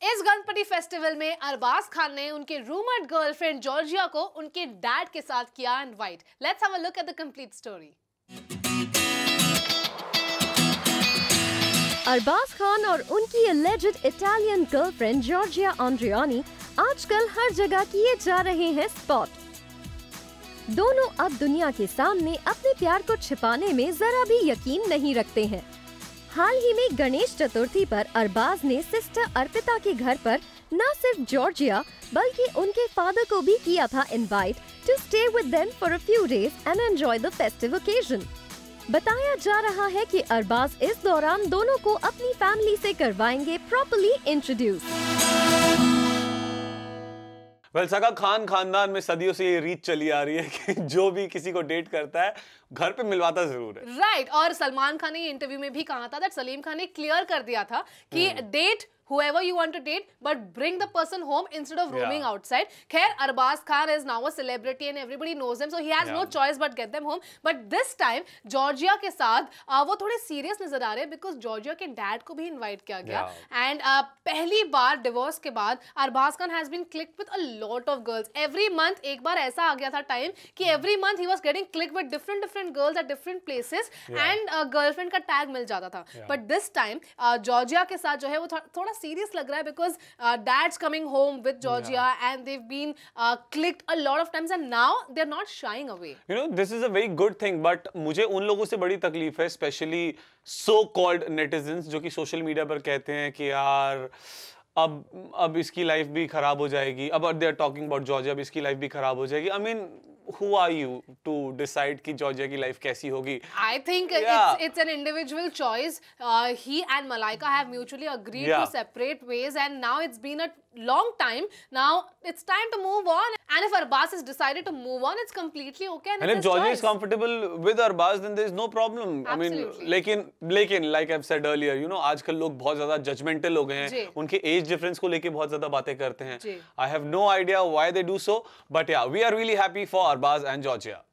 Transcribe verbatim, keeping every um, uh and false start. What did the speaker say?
इस गणपति फेस्टिवल में अरबाज खान ने उनके रूमर्ड गर्लफ्रेंड जॉर्जिया को उनके डैड के साथ किया invite. Let's have a look at the complete story. Arbaaz Khan और उनकी alleged Italian girlfriend Georgia Andriani आजकल हर जगह किए जा रहे हैं स्पॉट। दोनों अब दुनिया के सामने अपने प्यार को छिपाने में जरा भी यकीन नहीं रखते हैं। हाल ही में गणेश चतुर्थी पर अरबाज ने सिस्टर अर्पिता के घर पर न सिर्फ जॉर्जिया बल्कि उनके फादर को भी किया था invite to stay with them for a few days and enjoy the festive occasion. बताया जा रहा है कि अरबाज इस दौरान दोनों को अपनी फैमिली से करवाएंगे प्रॉपर्ली इंट्रोड्यूस। वेल सगा खान खानदान में सदियों से ये रीत चली आ रही है कि जो भी किसी को डेट करता है घर पे मिलवाता जरूर है। Right right. और सलमान खान ने ये इंटरव्यू में भी कहा था दैट सलीम खान ने क्लियर कर दिया था कि date whoever you want to date, but bring the person home instead of roaming yeah. outside. Khair, Arbaz Khan is now a celebrity and everybody knows him, so he has yeah. no choice but get them home. But this time, Georgia के साथ uh, वो थोड़े serious नजर आ रहे हैं because Georgia के dad को भी invite किया गया. Yeah. And uh, पहली बार divorce के बाद Arbaz Khan has been clicked with a lot of girls. Every month एक बार ऐसा आ गया था time कि every month he was getting clicked with different different girls at different places yeah. and uh, girlfriend का tag मिल जाता था. Yeah. But this time uh, Georgia के साथ जो है वो थोड़ा सीरियस लग रहा है because uh, dad's coming home with Georgia yeah. and they've been uh, clicked a lot of times and now they're not shying away. You know, this is a very good thing, but मुझे उन लोगों से बड़ी तकलीफ है, especially so-called netizens जो कि social media पर कहते हैं कि यार अब अब इसकी लाइफ भी खराब हो जाएगी, अब they are talking about Georgia, अब इसकी लाइफ भी खराब हो जाएगी. I mean, who are you to decide कि जॉर्जिया की लाइफ कैसी होगी? I think yeah. it's, it's an individual choice. Uh, he and Malaika have mutually agreed yeah. to separate ways and now it's been a long time. Now it's time to move on. And if Arbaz has decided to move on, it's completely okay. And, and if Georgia is comfortable with Arbaz, then there is no problem. Absolutely. I mean, लेकिन लेकिन like I've said earlier, you know, आजकल लोग बहुत ज़्यादा judgmental हो गए हैं. उनके age difference को लेके बहुत ज़्यादा बातें करते हैं. I have no idea why they do so, but yeah, we are really happy for Arbaz and Georgia.